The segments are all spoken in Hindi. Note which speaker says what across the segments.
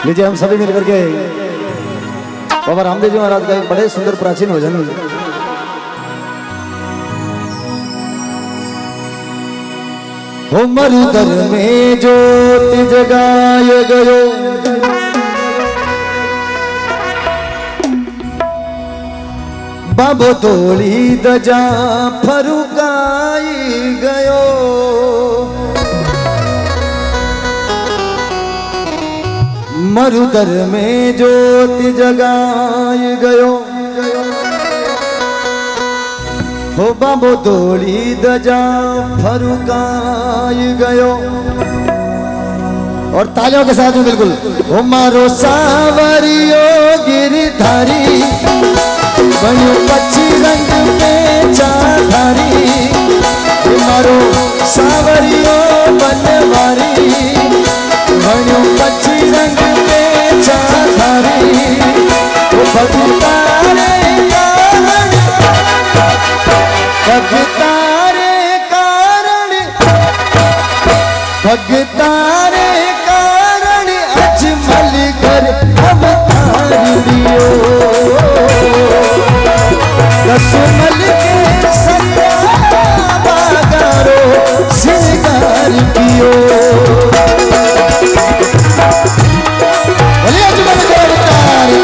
Speaker 1: लीजिए हम सभी मिलकर के बाबा रामदेव जी महाराज का एक बड़े सुंदर प्राचीन भजन हो मरुदर में ज्योति जगाए गयो बाबो तोली दजा फरुकाई गयो मरुदर में ज्योति जगाए गयो हो बाबो तोली दजा फरुकाई गयो। और तालियों के साथ में बिल्कुल हो मारो सावरियो गिरधारी बनो पक्षी रंग में चाधारी मारो सावरियो बनवारी बनो पक्षी रंग में चाधारी भगतारे कारण भगतारे कारण अजमल कर अवतार लियो रसमल के सरिया बागारो श्रृंगार कियो बोलिए अजमल के अवतार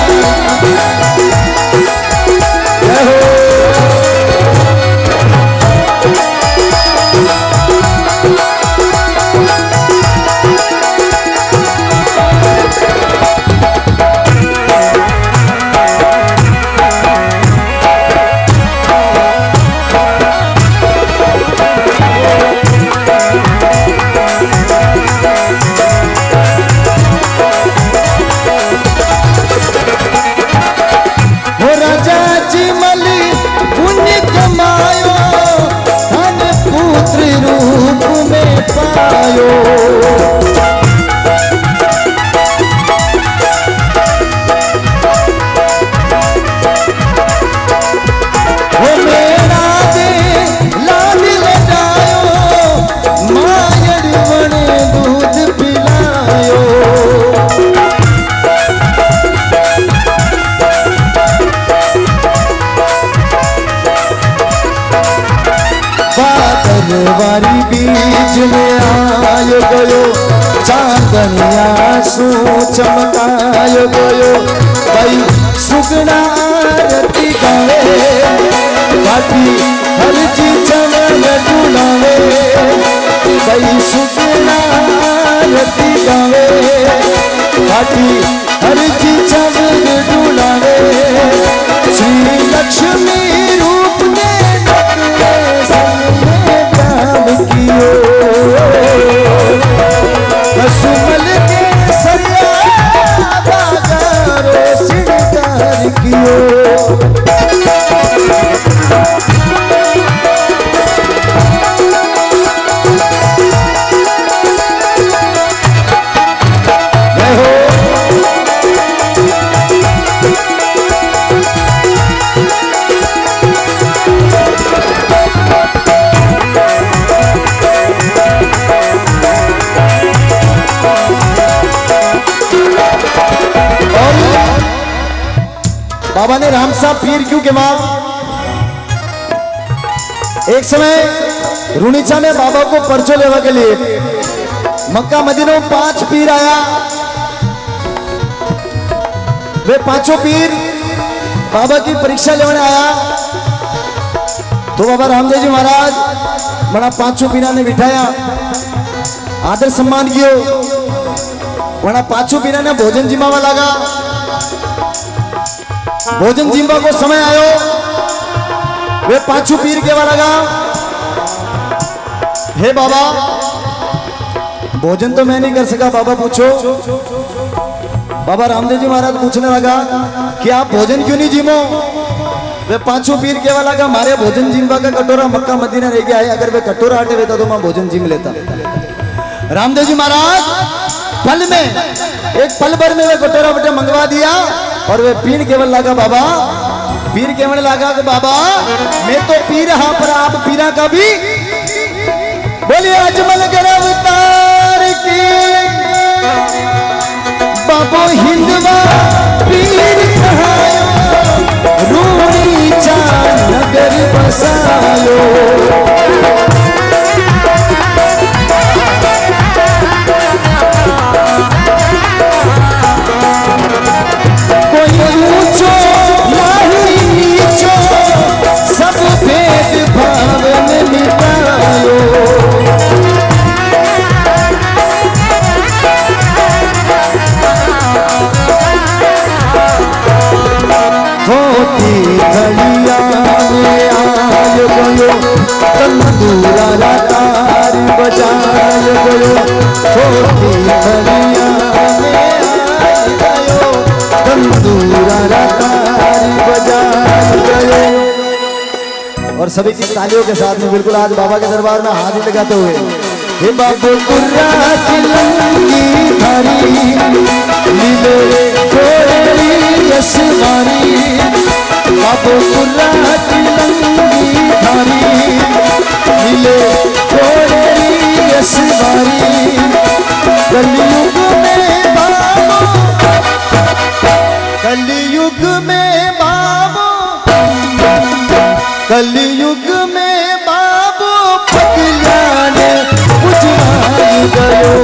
Speaker 1: वारी बीच में आयो गयो चांदनिया सू चमकायो गयो भाई सुगना आरती गावे घाटी हर जी चमन डुलावे भाई सुगना आरती गावे घाटी हर जी चमन डुलावे श्री लक्ष्मी रूप ने रसमल के सरिया बागारो श्रृंगार कियो बाबा ने राम साहब पीर क्यों के बाद एक समय रुणीचा में बाबा को परचो लेवा के लिए मक्का मदीना में 5 पीर आया। वे 5 पीर बाबा की परीक्षा लेने आया तो बाबा रामदेव जी महाराज बड़ा 5 पीरा ने बिठाया आदर सम्मान कियो बड़ा 5 पीरा ने भोजन जिमावा लगा। भोजन जिम्बा को समय आयो वे 5 पीर के वाला लगा हे बाबा भोजन तो मैं नहीं कर सका बाबा पूछो। बाबा रामदेव जी महाराज पूछने लगा कि आप भोजन क्यों नहीं जिमो। वे 5 पीर के वाला लगा मारे भोजन जिम्बा का कटोरा मक्का मदीना रह गया है अगर वे कटोरा हटे देता तो मैं भोजन जिम लेता। रामदेव जी महाराज पल में एक पल भर में वे कटोरा बटे मंगवा दिया और वे पीर केवल लगा बाबा पीर केवल लगा कि बाबा मैं तो पीर हाँ पर आप पीरा का भी बोलिए अजमल के अवतार की मिटायो। कोई ऊंचो नहीं नीचो, सब भेद भाव में मिटायो। होती घड़िया में आय गयो, तंदूरा तार बजाय गयो। होती घड़िया में आय गयो, तंदूरा तार बजाय गयो। और सभी की तालियों के साथ में बिल्कुल आज बाबा के दरबार में हाथ लगाते हुए, हे बाबू कुर्रा की लंगी धारी, लीले कोयली यशवारी। बाबू कुर्रा की लंगी धारी, लीले कोयली यशवारी। कलयुग में बाबू, कलयुग में बाबू, कलयुग में बाबू पगलाने उजमाई गयो।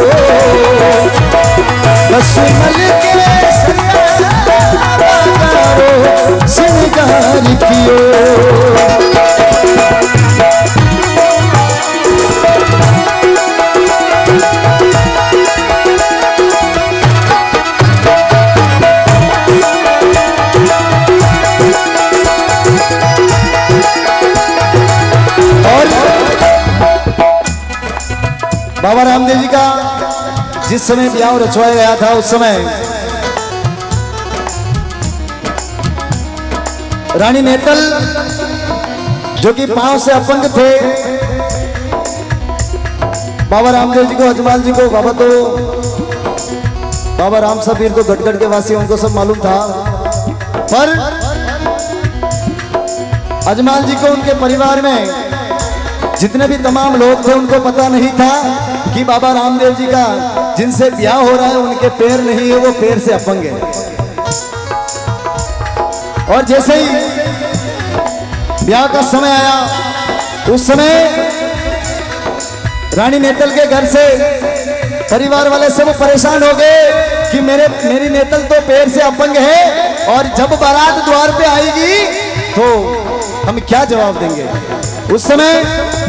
Speaker 1: बसमल के सयारो श्रृंगार कियो। बाबा रामदेव जी का जिस समय ब्याह रचवाया गया था, उस समय रानी नेतल जो कि पांव से अपंग थे, बाबा रामदेव जी को, अजमाल जी को, बाबा राम सबीर को, गटगट के वासी, उनको सब मालूम था। पर अजमाल जी को, उनके परिवार में जितने भी तमाम लोग थे, उनको पता नहीं था कि बाबा रामदेव जी का जिनसे ब्याह हो रहा है उनके पैर नहीं है, वो पैर से अपंग है। और जैसे ही ब्याह का समय आया, उस समय रानी नेतल के घर से परिवार वाले सब परेशान हो गए कि मेरी नेतल तो पैर से अपंग है, और जब बारात द्वार पे आएगी तो हम क्या जवाब देंगे। उस समय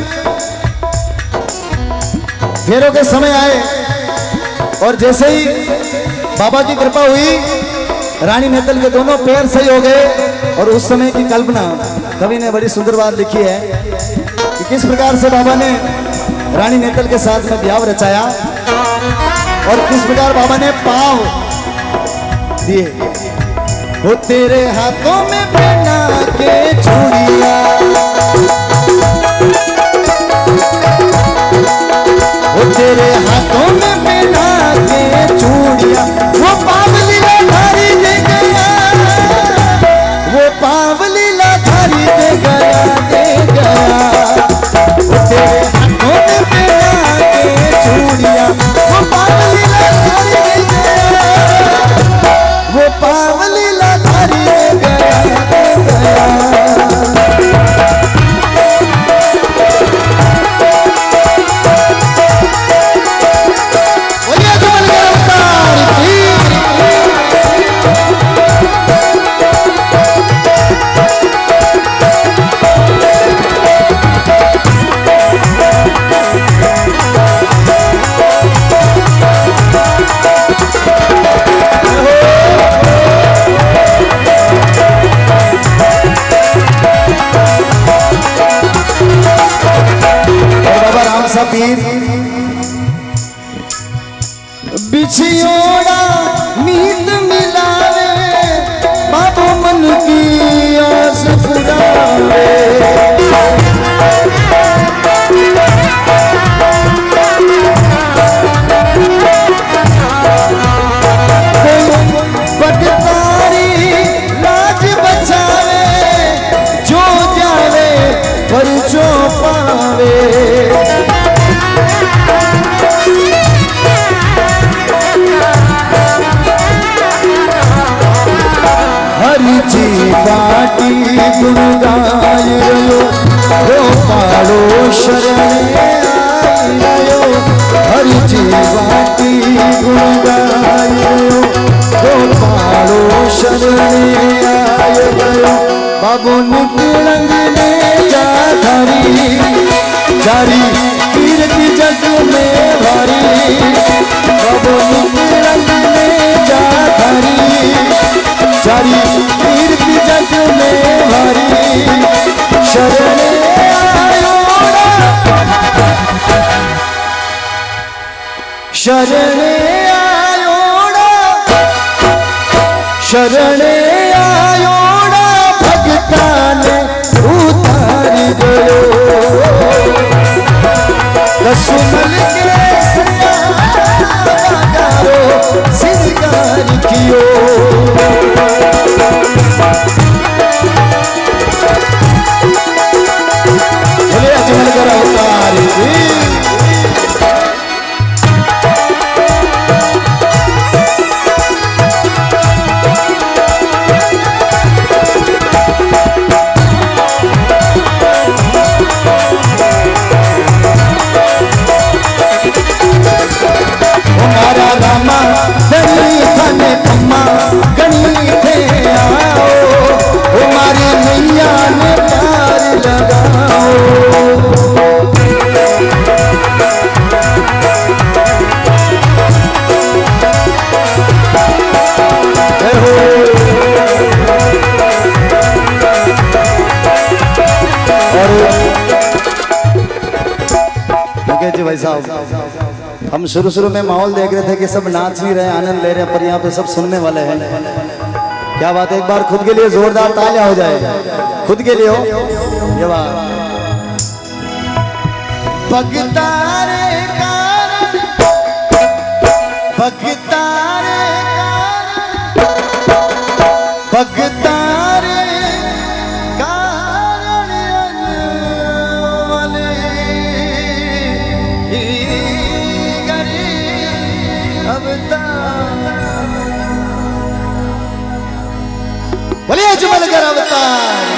Speaker 1: फेरों के समय आए, और जैसे ही बाबा की कृपा हुई, रानी नेतल के दोनों पैर सही हो गए। और उस समय की कल्पना कवि ने बड़ी सुंदर बात लिखी है कि किस प्रकार से बाबा ने रानी नेतल के साथ में ब्याह रचाया, और किस प्रकार बाबा ने पांव दिए। वो तेरे हाथों में पहना के चूड़िया, वो तेरे हाथों में पहना के चूड़िया। वो पाव लीला धारी दे गया, वो पाव लीला धारी दे गया, दे गया। वो तेरे हाथों में पहना के चूड़िया, वो पाव लीला धारी दे गया, वो पाव लीला धारी दे गया, दे गया। बिछियोड़ा नींद मिलावे, बाबू मन की आस पुरावे। पटतारी लाज बचावे, जो जावे पर जो पावे। हरि जी बाटी गुण गाए कीर्ति जग में भरी कबो रंग में जा धरी चारी कीर्ति जग में भरी शरणे आयोड़ा शरणे आयोड़ा शरणे आयोड़ा भगता ने उतारी गयो रसुमल के सयारो सिंगार कियो बोले अजमल कर अवतार रामा धनी धन खम्मा गणी थे आओ हमारी मैया ने प्यार लगाओ और जी भाई साहब हम शुरू में माहौल देख रहे थे कि सब नाच नहीं रहे आनंद ले रहे हैं पर यहाँ पे सब सुनने वाले हैं क्या बात है एक बार खुद के लिए जोरदार तालियां हो जाए खुद के लिए हो ये बात भगतारे कारण भगतारे भगतारे बोलिए अजमल कर अवतार